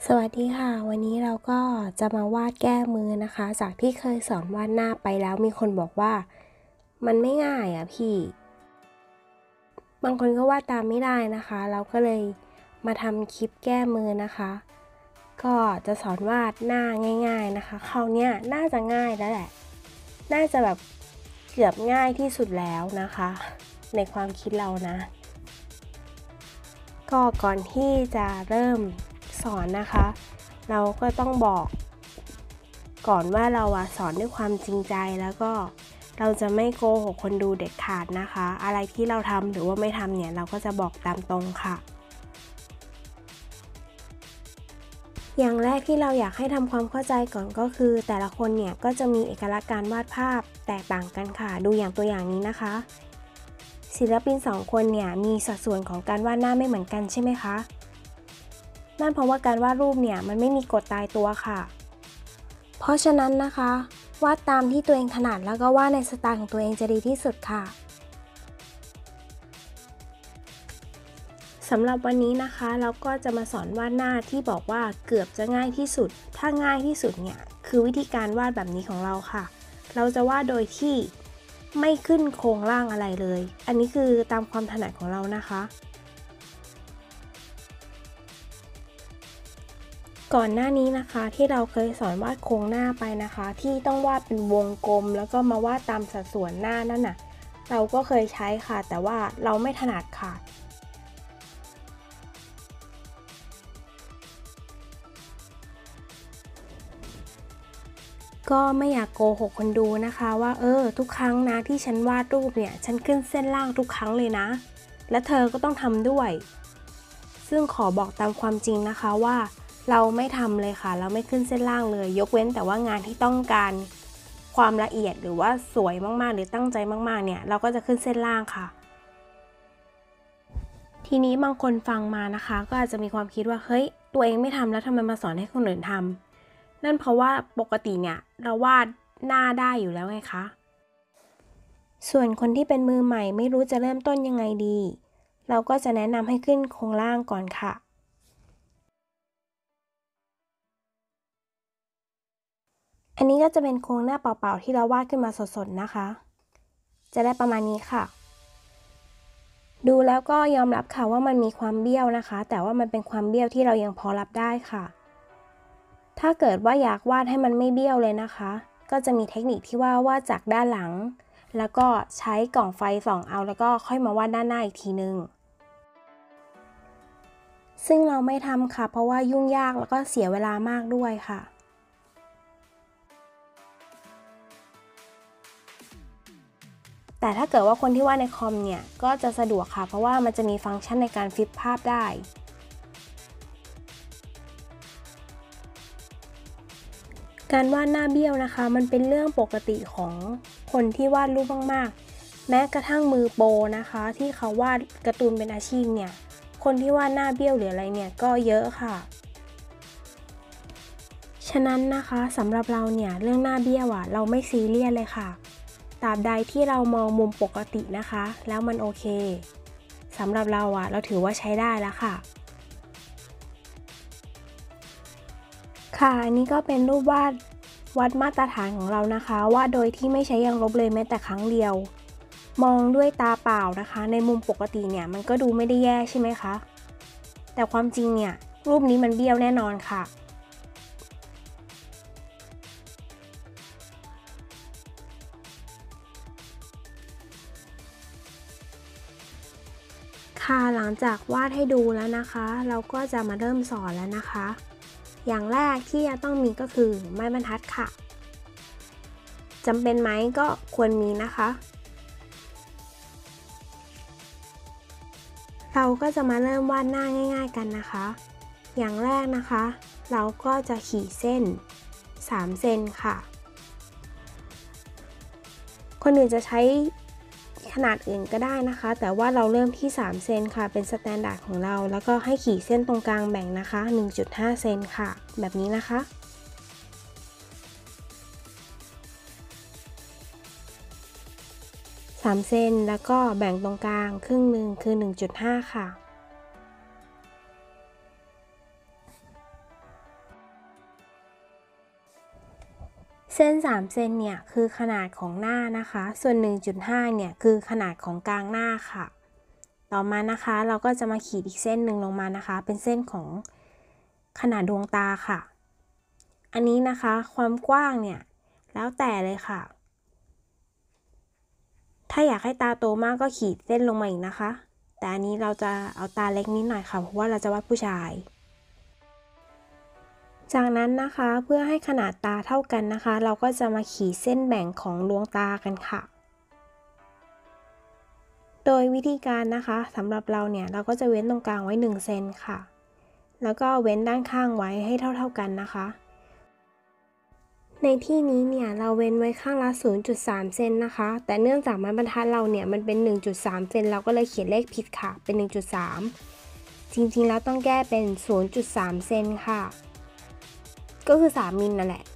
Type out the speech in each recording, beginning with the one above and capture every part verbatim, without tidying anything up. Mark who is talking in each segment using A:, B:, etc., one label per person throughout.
A: สวัสดีค่ะวันนี้เราก็จะมาวาดแก้มือนะคะจากที่เคยสอนวาดหน้าไปแล้วมีคนบอกว่ามันไม่ง่ายอ่ะพี่บางคนก็วาดตามไม่ได้นะคะเราก็เลยมาทำคลิปแก้มือนะคะก็จะสอนวาดหน้าง่ายๆนะคะคราวนี้น่าจะง่ายแล้วแหละน่าจะแบบเกือบง่ายที่สุดแล้วนะคะในความคิดเรานะก็ก่อนที่จะเริ่มสอนนะคะเราก็ต้องบอกก่อนว่าเราอะสอนด้วยความจริงใจแล้วก็เราจะไม่โกหกคนดูเด็ดขาดนะคะอะไรที่เราทำหรือว่าไม่ทำเนี่ยเราก็จะบอกตามตรงค่ะอย่างแรกที่เราอยากให้ทำความเข้าใจก่อนก็คือแต่ละคนเนี่ยก็จะมีเอกลักษณ์การวาดภาพแตกต่างกันค่ะดูอย่างตัวอย่างนี้นะคะศิลปินสองคนเนี่ยมีสัดส่วนของการวาดหน้าไม่เหมือนกันใช่ไหมคะนั่นเพราะว่าการวาดรูปเนี่ยมันไม่มีกฎตายตัวค่ะเพราะฉะนั้นนะคะวาดตามที่ตัวเองถนัดแล้วก็วาดในสไตล์ของตัวเองจะดีที่สุดค่ะสำหรับวันนี้นะคะเราก็จะมาสอนวาดหน้าที่บอกว่าเกือบจะง่ายที่สุดถ้าง่ายที่สุดเนี่ยคือวิธีการวาดแบบนี้ของเราค่ะเราจะวาดโดยที่ไม่ขึ้นโครงร่างอะไรเลยอันนี้คือตามความถนัดของเรานะคะก่อนหน้านี้นะคะที่เราเคยสอนวาดโครงหน้าไปนะคะที่ต้องวาดเป็นวงกลมแล้วก็มาวาดตามสัดส่วนหน้านั่นน่ะเราก็เคยใช้ค่ะแต่ว่าเราไม่ถนัดค่ะก็ไม่อยากโกหกคนดูนะคะว่าเออทุกครั้งนะที่ฉันวาดรูปเนี่ยฉันขึ้นเส้นล่างทุกครั้งเลยนะและเธอก็ต้องทำด้วยซึ่งขอบอกตามความจริงนะคะว่าเราไม่ทำเลยค่ะเราไม่ขึ้นเส้นล่างเลยยกเว้นแต่ว่างานที่ต้องการความละเอียดหรือว่าสวยมากๆหรือตั้งใจมากๆเนี่ยเราก็จะขึ้นเส้นล่างค่ะทีนี้บางคนฟังมานะคะก็อาจจะมีความคิดว่าเฮ้ยตัวเองไม่ทำแล้วทำไมมาสอนให้คนอื่นทำนั่นเพราะว่าปกติเนี่ยเราวาดหน้าได้อยู่แล้วไงคะส่วนคนที่เป็นมือใหม่ไม่รู้จะเริ่มต้นยังไงดีเราก็จะแนะนำให้ขึ้นโครงล่างก่อนค่ะอันนี้ก็จะเป็นโครงหน้าเปล่าๆที่เราวาดขึ้นมาสดๆนะคะจะได้ประมาณนี้ค่ะดูแล้วก็ยอมรับค่ะว่ามันมีความเบี้ยวนะคะแต่ว่ามันเป็นความเบี้ยวที่เรายังพอรับได้ค่ะถ้าเกิดว่าอยากวาดให้มันไม่เบี้ยวเลยนะคะก็จะมีเทคนิคที่ว่าวาดจากด้านหลังแล้วก็ใช้กล่องไฟส่องเอาแล้วก็ค่อยมาวาดด้านหน้าอีกทีนึงซึ่งเราไม่ทำค่ะเพราะว่ายุ่งยากแล้วก็เสียเวลามากด้วยค่ะแต่ถ้าเกิดว่าคนที่วาดในคอมเนี่ยก็จะสะดวกค่ะเพราะว่ามันจะมีฟังก์ชันในการฟลิปภาพได้การวาดหน้าเบี้ยวนะคะมันเป็นเรื่องปกติของคนที่วาดรูปมากๆแม้กระทั่งมือโปรนะคะที่เขาวาดการ์ตูนเป็นอาชีพเนี่ยคนที่วาดหน้าเบี้ยวหรืออะไรเนี่ยก็เยอะค่ะฉะนั้นนะคะสำหรับเราเนี่ยเรื่องหน้าเบี้ยวอะเราไม่ซีเรียสเลยค่ะตราบใดที่เรามองมุมปกตินะคะแล้วมันโอเคสำหรับเราอะเราถือว่าใช้ได้แล้วค่ะค่ะอันนี้ก็เป็นรูปวาดวัดมาตรฐานของเรานะคะวาดโดยที่ไม่ใช้ยางลบเลยแม้แต่ครั้งเดียวมองด้วยตาเปล่านะคะในมุมปกติเนี่ยมันก็ดูไม่ได้แย่ใช่ไหมคะแต่ความจริงเนี่ยรูปนี้มันเบี้ยวแน่นอนค่ะค่ะหลังจากวาดให้ดูแล้วนะคะเราก็จะมาเริ่มสอนแล้วนะคะอย่างแรกที่จะต้องมีก็คือไม้บรรทัดค่ะจำเป็นไหมก็ควรมีนะคะเราก็จะมาเริ่มวาดหน้าง่ายๆกันนะคะอย่างแรกนะคะเราก็จะขีดเส้นสามเซนค่ะคนอื่นจะใช้ขนาดอื่นก็ได้นะคะแต่ว่าเราเริ่มที่สามเซนค่ะเป็นสแตนดาร์ดของเราแล้วก็ให้ขีดเส้นตรงกลางแบ่งนะคะ หนึ่งจุดห้า เซนค่ะแบบนี้นะคะสามเซนแล้วก็แบ่งตรงกลางครึ่งหนึ่งคือ หนึ่งจุดห้า ค่ะเส้นสามเซนเนี่ยคือขนาดของหน้านะคะส่วน หนึ่งจุดห้า เนี่ยคือขนาดของกลางหน้าค่ะต่อมานะคะเราก็จะมาขีดอีกเส้นหนึ่งลงมานะคะเป็นเส้นของขนาดดวงตาค่ะอันนี้นะคะความกว้างเนี่ยแล้วแต่เลยค่ะถ้าอยากให้ตาโตมากก็ขีดเส้นลงมาอีกนะคะแต่อันนี้เราจะเอาตาเล็กนิดหน่อยค่ะเพราะว่าเราจะวาดผู้ชายจากนั้นนะคะเพื่อให้ขนาดตาเท่ากันนะคะเราก็จะมาขีดเส้นแบ่งของดวงตากันค่ะโดยวิธีการนะคะสำหรับเราเนี่ยเราก็จะเว้นตรงกลางไว้หนึ่งเซนค่ะแล้วก็เว้นด้านข้างไว้ให้เท่าๆกันนะคะในที่นี้เนี่ยเราเว้นไว้ข้างละ ศูนย์จุดสาม เซนนะคะแต่เนื่องจากไม้บรรทัดเราเนี่ยมันเป็น หนึ่งจุดสาม เซนเราก็เลยเขียนเลขผิดค่ะเป็น หนึ่งจุดสาม จริงๆแล้วต้องแก้เป็น ศูนย์จุดสาม เซนค่ะก็คือสามมิลนั่นแหละ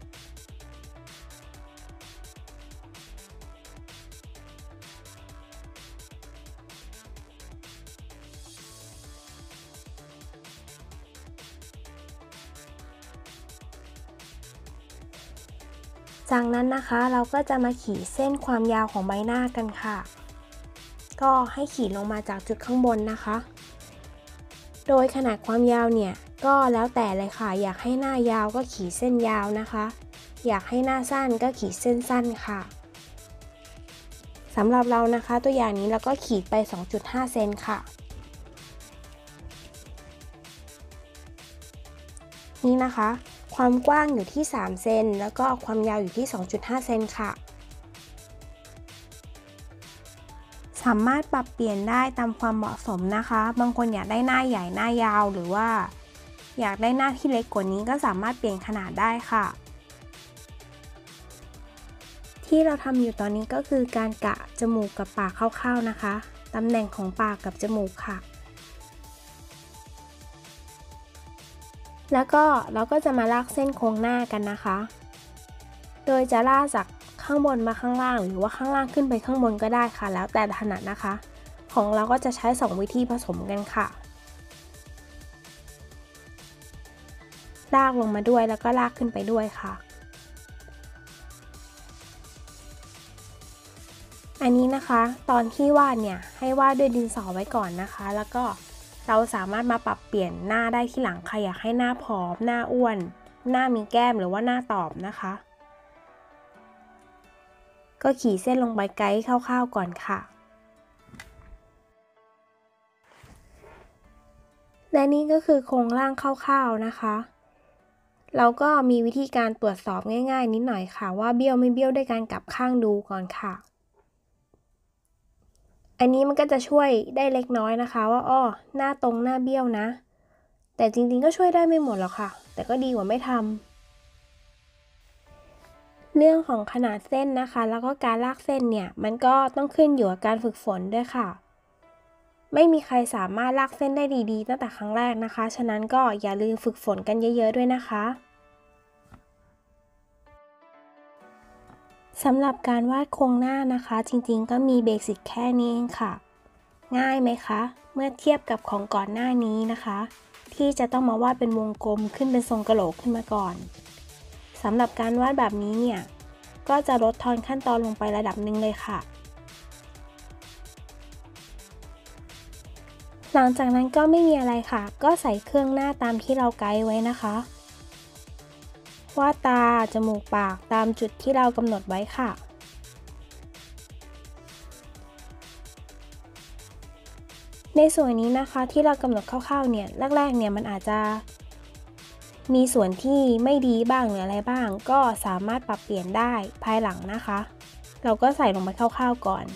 A: จากนั้นนะคะเราก็จะมาขีดเส้นความยาวของใบหน้ากันค่ะก็ให้ขีดลงมาจากจุดข้างบนนะคะโดยขนาดความยาวเนี่ยก็แล้วแต่เลยค่ะอยากให้หน้ายาวก็ขีดเส้นยาวนะคะอยากให้หน้าสั้นก็ขีดเส้นสั้นค่ะสำหรับเรานะคะตัวอย่างนี้เราก็ขีดไป สองจุดห้า เซนค่ะนี่นะคะความกว้างอยู่ที่สามเซนแล้วก็ความยาวอยู่ที่ สองจุดห้า เซนค่ะสามารถปรับเปลี่ยนได้ตามความเหมาะสมนะคะบางคนอยากได้หน้าใหญ่หน้ายาวหรือว่าอยากได้หน้าที่เล็กกว่านี้ก็สามารถเปลี่ยนขนาดได้ค่ะที่เราทำอยู่ตอนนี้ก็คือการกะจมูกกับปากคร่าวๆนะคะตำแหน่งของปากกับจมูกค่ะแล้วก็เราก็จะมาลากเส้นโค้งหน้ากันนะคะโดยจะลากจากข้างบนมาข้างล่างหรือว่าข้างล่างขึ้นไปข้างบนก็ได้ค่ะแล้วแต่ถนัดนะคะของเราก็จะใช้สองวิธีผสมกันค่ะลากลงมาด้วยแล้วก็ลากขึ้นไปด้วยค่ะอันนี้นะคะตอนที่วาดเนี่ยให้วาดด้วยดินสอไว้ก่อนนะคะแล้วก็เราสามารถมาปรับเปลี่ยนหน้าได้ที่หลังใครอยากให้หน้าผอมหน้าอ้วนหน้ามีแก้มหรือว่าหน้าตอบนะคะก็ขีดเส้นลงไปไกด์คร่าวๆก่อนค่ะและนี่ก็คือโครงร่างคร่าวๆนะคะเราก็มีวิธีการตรวจสอบง่ายๆนิดหน่อยค่ะว่าเบี้ยวไม่เบี้ยวด้วยการกลับข้างดูก่อนค่ะอันนี้มันก็จะช่วยได้เล็กน้อยนะคะว่าอ้อหน้าตรงหน้าเบี้ยวนะแต่จริงๆก็ช่วยได้ไม่หมดหรอกค่ะแต่ก็ดีกว่าไม่ทำเรื่องของขนาดเส้นนะคะแล้วก็การลากเส้นเนี่ยมันก็ต้องขึ้นอยู่กับการฝึกฝนด้วยค่ะไม่มีใครสามารถลากเส้นได้ดีๆตั้งแต่ครั้งแรกนะคะฉะนั้นก็อย่าลืมฝึกฝนกันเยอะๆด้วยนะคะสำหรับการวาดโครงหน้านะคะจริงๆก็มีเบสิกแค่นี้เองค่ะง่ายไหมคะเมื่อเทียบกับของก่อนหน้านี้นะคะที่จะต้องมาวาดเป็นวงกลมขึ้นเป็นทรงกะโหลกขึ้นมาก่อนสำหรับการวาดแบบนี้เนี่ยก็จะลดทอนขั้นตอนลงไประดับหนึ่งเลยค่ะหลังจากนั้นก็ไม่มีอะไรค่ะก็ใส่เครื่องหน้าตามที่เราไกด์ไว้นะคะวาดตาจมูกปากตามจุดที่เรากำหนดไว้ค่ะในส่วนนี้นะคะที่เรากำหนดคร่าวๆเนี่ยแรกๆเนี่ยมันอาจจะมีส่วนที่ไม่ดีบ้างหรืออะไรบ้างก็สามารถปรับเปลี่ยนได้ภายหลังนะคะเราก็ใส่ลงไปคร่าวๆก่อน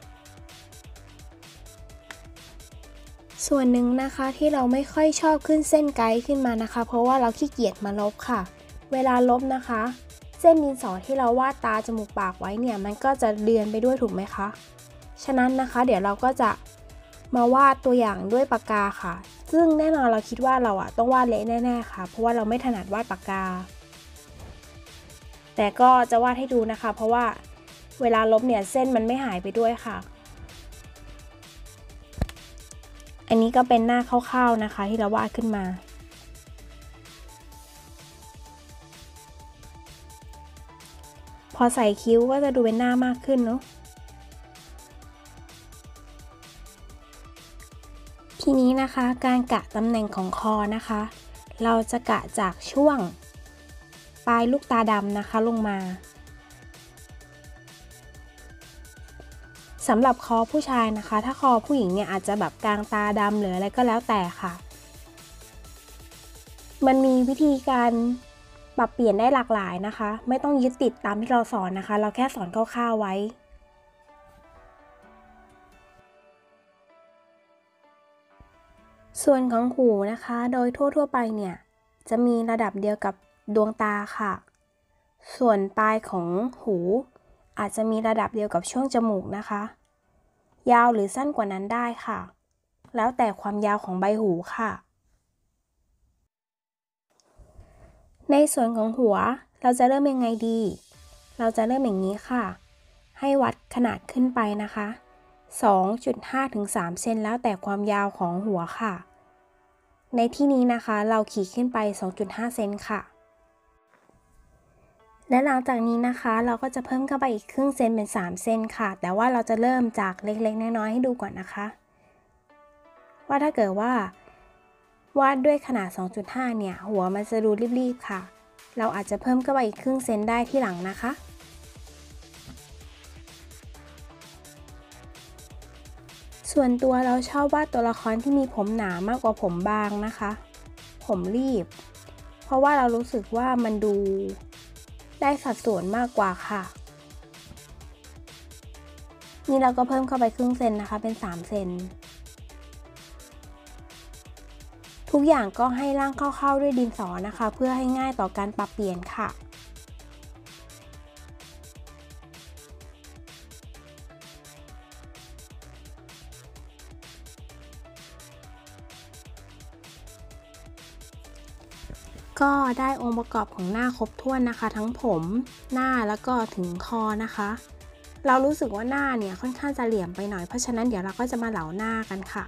A: ส่วนหนึ่งนะคะที่เราไม่ค่อยชอบขึ้นเส้นไกด์ขึ้นมานะคะเพราะว่าเราขี้เกียจมาลบค่ะเวลาลบนะคะเส้นดินสอที่เราวาดตาจมูกปากไว้เนี่ยมันก็จะเลือนไปด้วยถูกไหมคะฉะนั้นนะคะเดี๋ยวเราก็จะมาวาดตัวอย่างด้วยปากกาค่ะซึ่งแน่นอนเราคิดว่าเราอะต้องวาดเละแน่ๆค่ะเพราะว่าเราไม่ถนัดวาดปากกาแต่ก็จะวาดให้ดูนะคะเพราะว่าเวลาลบเนี่ยเส้นมันไม่หายไปด้วยค่ะอันนี้ก็เป็นหน้าคร่าวๆนะคะที่เราวาดขึ้นมาพอใส่คิ้วก็จะดูเป็นหน้ามากขึ้นเนาะทีนี้นะคะการกะตำแหน่งของคอนะคะเราจะกะจากช่วงปลายลูกตาดำนะคะลงมาสำหรับคอผู้ชายนะคะถ้าคอผู้หญิงเนี่ยอาจจะแบบกลางตาดำหรืออะไรก็แล้วแต่ค่ะมันมีวิธีการปรับเปลี่ยนได้หลากหลายนะคะไม่ต้องยึดติดตามที่เราสอนนะคะเราแค่สอนคร่าวๆไว้ส่วนของหูนะคะโดยทั่วๆไปเนี่ยจะมีระดับเดียวกับดวงตาค่ะส่วนปลายของหูอาจจะมีระดับเดียวกับช่วงจมูกนะคะยาวหรือสั้นกว่านั้นได้ค่ะแล้วแต่ความยาวของใบหูค่ะในส่วนของหัวเราจะเริ่มยังไงดีเราจะเริ่มอย่างนี้ค่ะให้วัดขนาดขึ้นไปนะคะ สองจุดห้า ถึง สาม เซนแล้วแต่ความยาวของหัวค่ะในที่นี้นะคะเราขีดขึ้นไป สองจุดห้า เซนค่ะและหลังจากนี้นะคะเราก็จะเพิ่มเข้าไปอีกครึ่งเซนเป็นสามเซนค่ะแต่ว่าเราจะเริ่มจากเล็กๆน้อยๆให้ดูก่อนนะคะว่าถ้าเกิดว่าวาดด้วยขนาด สองจุดห้า เนี่ยหัวมันจะดูรีบๆค่ะเราอาจจะเพิ่มเข้าไปอีกครึ่งเซนได้ที่หลังนะคะส่วนตัวเราชอบวาดตัวละครที่มีผมหนามากกว่าผมบางนะคะผมรีบเพราะว่าเรารู้สึกว่ามันดูได้สัดส่วนมากกว่าค่ะนี่เราก็เพิ่มเข้าไปครึ่งเซนนะคะเป็นสามเซนทุกอย่างก็ให้ร่างเข้าๆด้วยดินสอนะคะเพื่อให้ง่ายต่อการปรับเปลี่ยนค่ะก็ได้องค์ประกอบของหน้าครบถ้วนนะคะทั้งผมหน้าแล้วก็ถึงคอนะคะเรารู้สึกว่าหน้าเนี่ยค่อนข้างจะเหลี่ยมไปหน่อยเพราะฉะนั้นเดี๋ยวเราก็จะมาเหลาหน้ากันค่ะ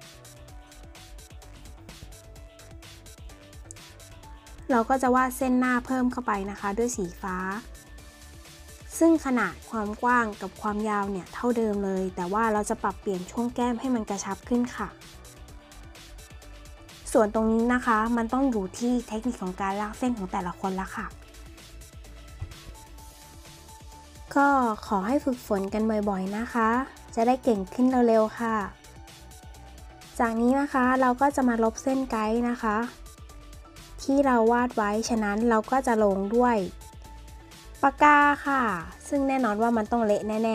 A: เราก็จะวาดเส้นหน้าเพิ่มเข้าไปนะคะด้วยสีฟ้าซึ่งขนาดความกว้างกับความยาวเนี่ยเท่าเดิมเลยแต่ว่าเราจะปรับเปลี่ยนช่วงแก้มให้มันกระชับขึ้นค่ะส่วนตรงนี้นะคะมันต้องอยู่ที่เทคนิคของการลากเส้นของแต่ละคนละค่ะก็ขอให้ฝึกฝนกันบ่อยๆนะคะจะได้เก่งขึ้นเร็วๆค่ะจากนี้นะคะเราก็จะมาลบเส้นไกด์นะคะที่เราวาดไว้ฉะนั้นเราก็จะลงด้วยปากกาค่ะซึ่งแน่นอนว่ามันต้องเละแน่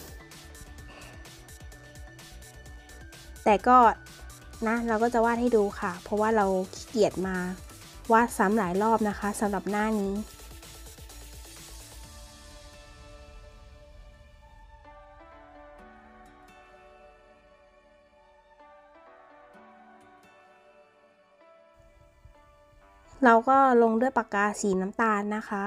A: ๆแต่ก็นะเราก็จะวาดให้ดูค่ะเพราะว่าเราขี้เกียจมาวาดซ้ำหลายรอบนะคะสำหรับหน้านี้เราก็ลงด้วยปากกาสีน้ำตาลนะคะ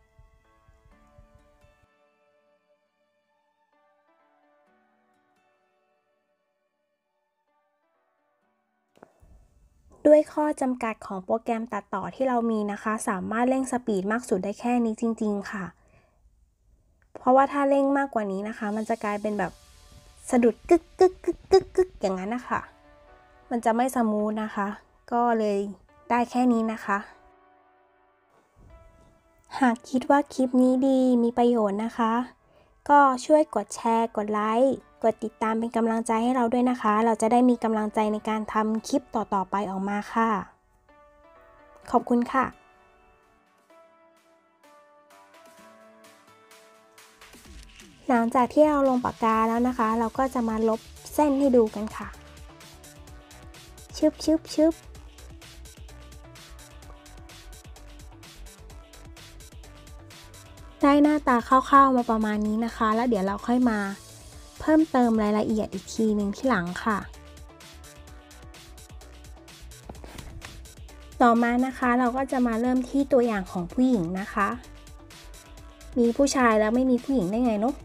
A: ด้วยข้อจำกัดของโปรแกรมตัดต่อที่เรามีนะคะสามารถเร่งสปีดมากสุดได้แค่นี้จริงๆค่ะเพราะว่าถ้าเร่งมากกว่านี้นะคะมันจะกลายเป็นแบบสะดุดกึกกึกกึกกึกกึกอย่างนั้นนะคะมันจะไม่สมูทนะคะก็เลยได้แค่นี้นะคะหากคิดว่าคลิปนี้ดีมีประโยชน์นะคะก็ช่วยกดแชร์กดไลค์กดติดตามเป็นกำลังใจให้เราด้วยนะคะเราจะได้มีกำลังใจในการทำคลิปต่อๆไปออกมาค่ะขอบคุณค่ะหลังจากที่เราลงปากกาแล้วนะคะเราก็จะมาลบเส้นให้ดูกันค่ะชึบชึบชึบได้หน้าตาคร่าวๆมาประมาณนี้นะคะแล้วเดี๋ยวเราค่อยมาเพิ่มเติมรายละเอียดอีกทีหนึ่งที่หลังค่ะต่อมานะคะเราก็จะมาเริ่มที่ตัวอย่างของผู้หญิงนะคะมีผู้ชายแล้วไม่มีผู้หญิงได้ไงเนาะ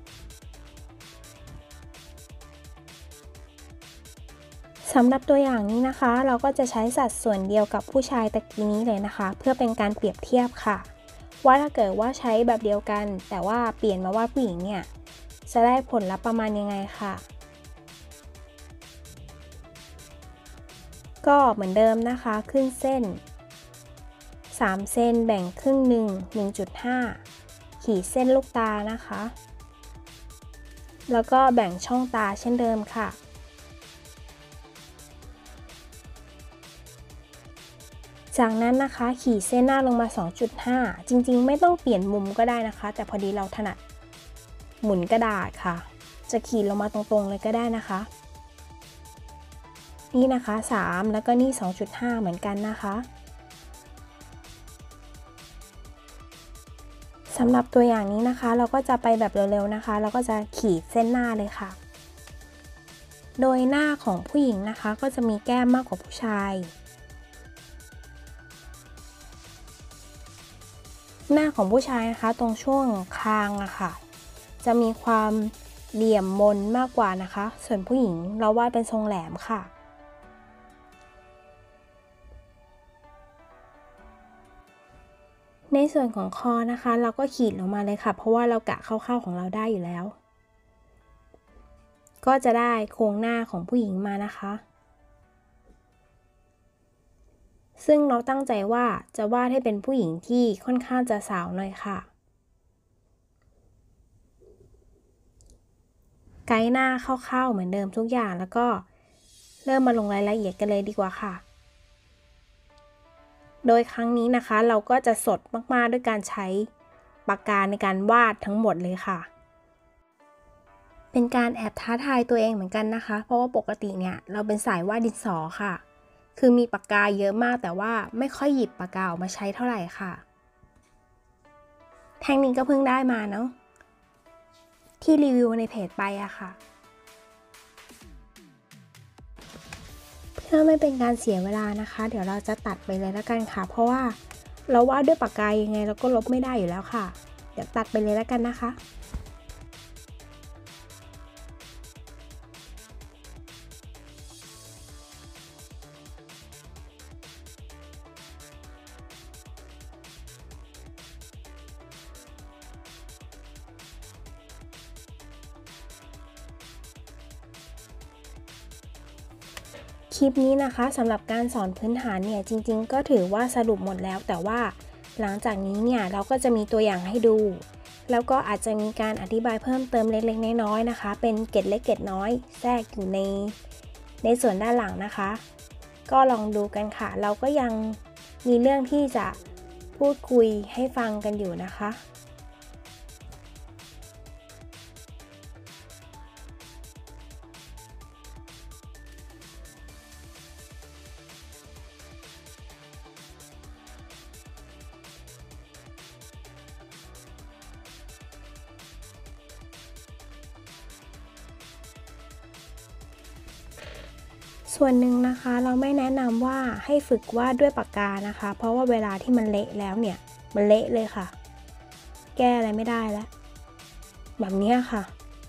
A: สำหรับตัวอย่างนี้นะคะเราก็จะใช้สัดส่วนเดียวกับผู้ชายตะกี้นี้เลยนะคะเพื่อเป็นการเปรียบเทียบค่ะว่าถ้าเกิดว่าใช้แบบเดียวกันแต่ว่าเปลี่ยนมาวาดผู้หญิงเนี่ยจะได้ผลลัพธ์ประมาณยังไงค่ะก็เหมือนเดิมนะคะขึ้นเส้นสามเซนแบ่งครึ่งหนึ่ง หนึ่งจุดห้า ขีดเส้นลูกตานะคะแล้วก็แบ่งช่องตาเช่นเดิมค่ะจากนั้นนะคะขีดเส้นหน้าลงมา สองจุดห้า จริงๆไม่ต้องเปลี่ยนมุมก็ได้นะคะแต่พอดีเราถนัดหมุนกระดาษค่ะจะขีดลงมาตรงๆเลยก็ได้นะคะนี่นะคะสามแล้วก็นี่ สองจุดห้า เหมือนกันนะคะสำหรับตัวอย่างนี้นะคะเราก็จะไปแบบเร็วๆนะคะเราก็จะขีดเส้นหน้าเลยค่ะโดยหน้าของผู้หญิงนะคะก็จะมีแก้มมากกว่าผู้ชายหน้าของผู้ชายนะคะตรงช่วงคางอะค่ะจะมีความเหลี่ยมมนมากกว่านะคะส่วนผู้หญิงเราวาดเป็นทรงแหลมค่ะในส่วนของคอนะคะเราก็ขีดลงมาเลยค่ะเพราะว่าเรากะคร่าวๆของเราได้อยู่แล้วก็จะได้โครงหน้าของผู้หญิงมานะคะซึ่งเราตั้งใจว่าจะวาดให้เป็นผู้หญิงที่ค่อนข้างจะสาวหน่อยค่ะไกด์หน้าคร่าวๆเหมือนเดิมทุกอย่างแล้วก็เริ่มมาลงรายละเอียดกันเลยดีกว่าค่ะโดยครั้งนี้นะคะเราก็จะสดมากๆด้วยการใช้ปากกาในการวาดทั้งหมดเลยค่ะเป็นการแอบท้าทายตัวเองเหมือนกันนะคะเพราะว่าปกติเนี่ยเราเป็นสายวาดดินสอค่ะคือมีปากกาเยอะมากแต่ว่าไม่ค่อยหยิบปากกาออกมาใช้เท่าไหร่ค่ะแท่งนี้ก็เพิ่งได้มาเนาะที่รีวิวในเพจไปอะค่ะเพื่อไม่เป็นการเสียเวลานะคะเดี๋ยวเราจะตัดไปเลยแล้วกันค่ะเพราะว่าเราวาดด้วยปากกายังไงเราก็ลบไม่ได้อยู่แล้วค่ะเดี๋ยวตัดไปเลยแล้วกันนะคะคลิปนี้นะคะสำหรับการสอนพื้นฐานเนี่ยจริงๆก็ถือว่าสรุปหมดแล้วแต่ว่าหลังจากนี้เนี่ยเราก็จะมีตัวอย่างให้ดูแล้วก็อาจจะมีการอธิบายเพิ่มเติมเล็กๆน้อยๆนะคะเป็นเกร็ดเล็กเกร็ดน้อยแทรกอยู่ในในส่วนด้านหลังนะคะก็ลองดูกันค่ะเราก็ยังมีเรื่องที่จะพูดคุยให้ฟังกันอยู่นะคะส่วนหนึ่งนะคะเราไม่แนะนำว่าให้ฝึกวาดด้วยปากกานะคะเพราะว่าเวลาที่มันเละแล้วเนี่ยมันเละเลยค่ะแก้อะไรไม่ได้แล้วแบบนี้ค่ะ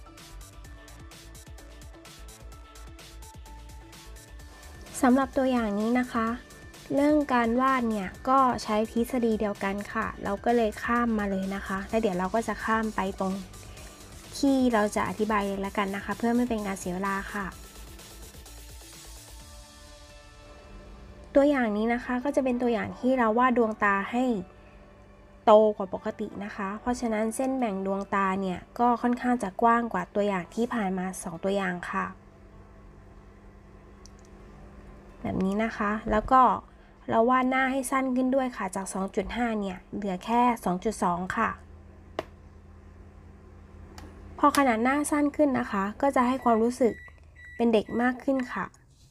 A: สำหรับตัวอย่างนี้นะคะเรื่องการวาดเนี่ยก็ใช้ทฤษฎีเดียวกันค่ะเราก็เลยข้ามมาเลยนะคะแล้วเดี๋ยวเราก็จะข้ามไปตรงที่เราจะอธิบายเลยละกันนะคะเพื่อไม่เป็นการเสียเวลาค่ะตัวอย่างนี้นะคะก็จะเป็นตัวอย่างที่เราวาดดวงตาให้โตกว่าปกตินะคะเพราะฉะนั้นเส้นแบ่งดวงตาเนี่ยก็ค่อนข้างจะกว้างกว่าตัวอย่างที่ผ่านมาสองตัวอย่างค่ะแบบนี้นะคะแล้วก็เราวาดหน้าให้สั้นขึ้นด้วยค่ะจาก สองจุดห้า เนี่ยเหลือแค่ สองจุดสอง ค่ะพอขนาดหน้าสั้นขึ้นนะคะก็จะให้ความรู้สึกเป็นเด็กมากขึ้นค่ะ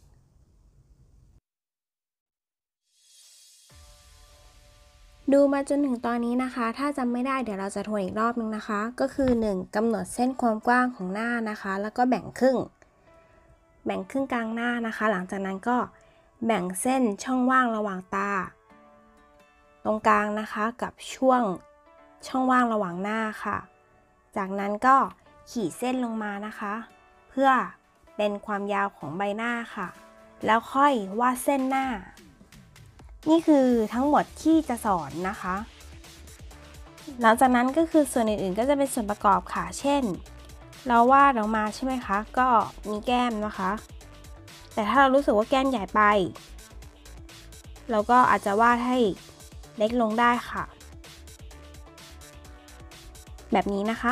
A: ดูมาจนถึงตอนนี้นะคะถ้าจำไม่ได้เดี๋ยวเราจะทวนอีกรอบนึงนะคะก็คือหนึ่งกำหนดเส้นความกว้างของหน้านะคะแล้วก็แบ่งครึ่งแบ่งครึ่งกลางหน้านะคะหลังจากนั้นก็แบ่งเส้นช่องว่างระหว่างตาตรงกลางนะคะกับช่วงช่องว่างระหว่างหน้าค่ะจากนั้นก็ขีดเส้นลงมานะคะเพื่อเป็นความยาวของใบหน้าค่ะแล้วค่อยวาดเส้นหน้านี่คือทั้งหมดที่จะสอนนะคะหลังจากนั้นก็คือส่วนอื่นๆก็จะเป็นส่วนประกอบค่ะเช่นเราวาดออกมาใช่ไหมคะก็มีแก้มนะคะแต่ถ้าเรารู้สึกว่าแก้มใหญ่ไปเราก็อาจจะวาดให้เล็กลงได้ค่ะแบบนี้นะคะ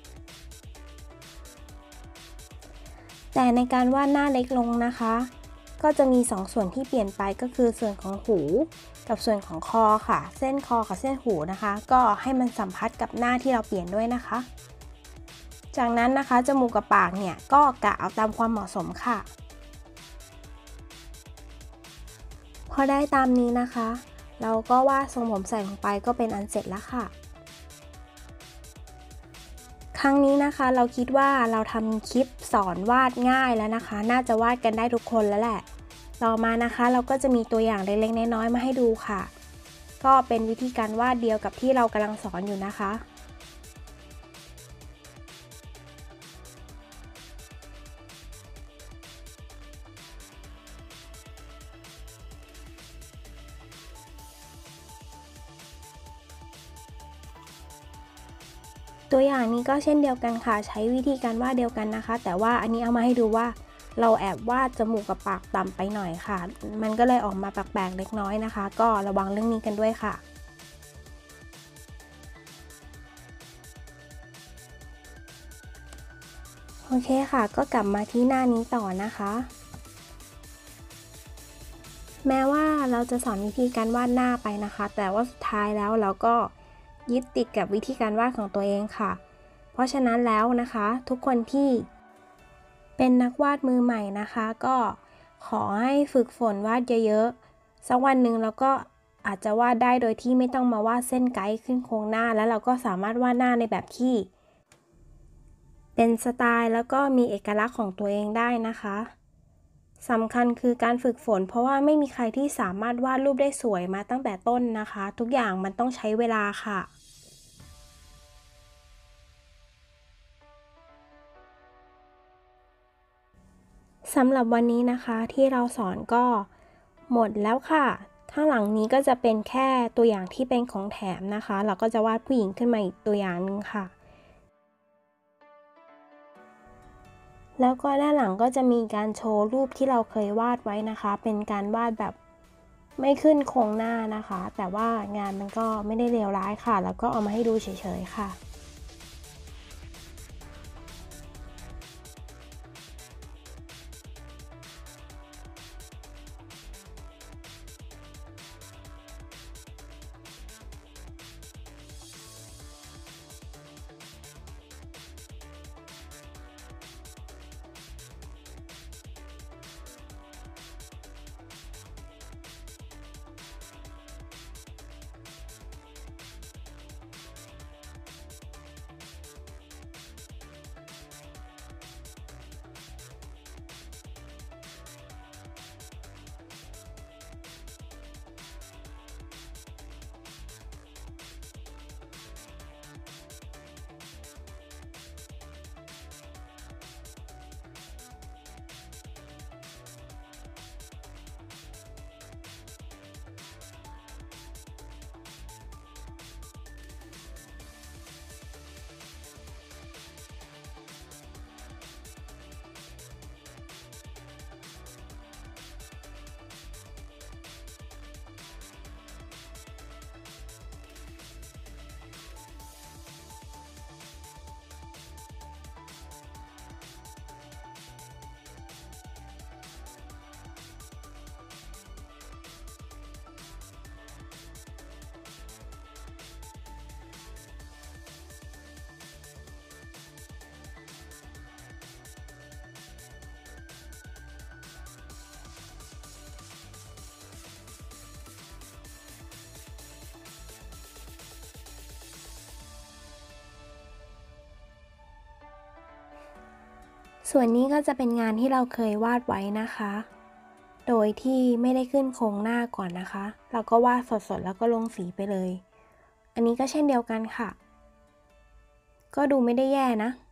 A: แต่ในการวาดหน้าเล็กลงนะคะก็จะมีสองส่วนที่เปลี่ยนไปก็คือส่วนของหูกับส่วนของคอค่ะเส้นคอกับเส้นหูนะคะก็ให้มันสัมพัทธ์กับหน้าที่เราเปลี่ยนด้วยนะคะจากนั้นนะคะจมูกกับปากเนี่ยก็กะเอาตามความเหมาะสมค่ะพอได้ตามนี้นะคะเราก็วาดทรงผมใส่ลงไปก็เป็นอันเสร็จแล้วค่ะครั้งนี้นะคะเราคิดว่าเราทำคลิปสอนวาดง่ายแล้วนะคะน่าจะวาดกันได้ทุกคนแล้วแหละต่อมานะคะเราก็จะมีตัวอย่างเล็กๆน้อยๆมาให้ดูค่ะก็เป็นวิธีการวาดเดียวกับที่เรากำลังสอนอยู่นะคะตัวอย่างนี้ก็เช่นเดียวกันค่ะใช้วิธีการวาดเดียวกันนะคะแต่ว่าอันนี้เอามาให้ดูว่าเราแอบวาดจมูกกับปากต่ำไปหน่อยค่ะมันก็เลยออกมาแปลกๆเล็กน้อยนะคะก็ระวังเรื่องนี้กันด้วยค่ะโอเคค่ะก็กลับมาที่หน้านี้ต่อนะคะแม้ว่าเราจะสอนวิธีการวาดหน้าไปนะคะแต่ว่าสุดท้ายแล้วเราก็ยึดติดกับวิธีการวาดของตัวเองค่ะเพราะฉะนั้นแล้วนะคะทุกคนที่เป็นนักวาดมือใหม่นะคะก็ขอให้ฝึกฝนวาดเยอะๆสักวันหนึ่งเราก็อาจจะวาดได้โดยที่ไม่ต้องมาวาดเส้นไกด์ขึ้นโครงหน้าแล้วเราก็สามารถวาดหน้าในแบบที่เป็นสไตล์แล้วก็มีเอกลักษณ์ของตัวเองได้นะคะสำคัญคือการฝึกฝนเพราะว่าไม่มีใครที่สามารถวาดรูปได้สวยมาตั้งแต่ต้นนะคะทุกอย่างมันต้องใช้เวลาค่ะสำหรับวันนี้นะคะที่เราสอนก็หมดแล้วค่ะข้างหลังนี้ก็จะเป็นแค่ตัวอย่างที่เป็นของแถมนะคะเราก็จะวาดผู้หญิงขึ้นมาอีกตัวอย่างหนึ่งค่ะแล้วก็ด้านหลังก็จะมีการโชว์รูปที่เราเคยวาดไว้นะคะเป็นการวาดแบบไม่ขึ้นโครงหน้านะคะแต่ว่างานมันก็ไม่ได้เลวร้ายค่ะแล้วก็เอามาให้ดูเฉยๆค่ะส่วนนี้ก็จะเป็นงานที่เราเคยวาดไว้นะคะโดยที่ไม่ได้ขึ้นโครงหน้าก่อนนะคะเราก็วาดสดๆแล้วก็ลงสีไปเลยอันนี้ก็เช่นเดียวกันค่ะก็ดูไม่ได้แย่นะ